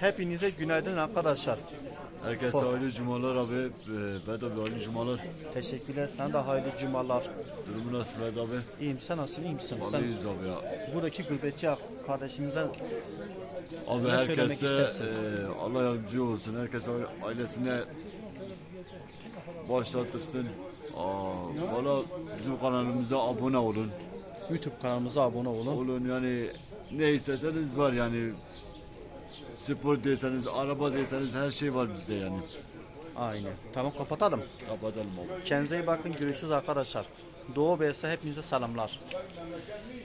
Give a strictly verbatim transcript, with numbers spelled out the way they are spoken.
Hepinize günaydın arkadaşlar. Herkese For. hayırlı cumalar abi. Ee, Vedat abi hayırlı cumalar. Teşekkürler. Sana da hayırlı cumalar. Durumu nasıl Vedat abi? İyiyim, sen nasılsın? İyi misin? Sen Vallahi iyiyiz abi ya. buradaki gurbetçi kardeşimize Abi ne söylemek herkese istersin? e, Allah yardımcı olsun. Herkes ailesine başlatırsın. Aa, valla bizim kanalımıza abone olun. YouTube kanalımıza abone olun. Olun yani ne isterseniz var yani. Spor deseniz, araba deseniz her şey var bizde yani. Aynen. Tamam, kapatalım. Kapatalım abi. Kendinize iyi bakın. Görüşürüz arkadaşlar. Doğu Bey'se hepinize selamlar.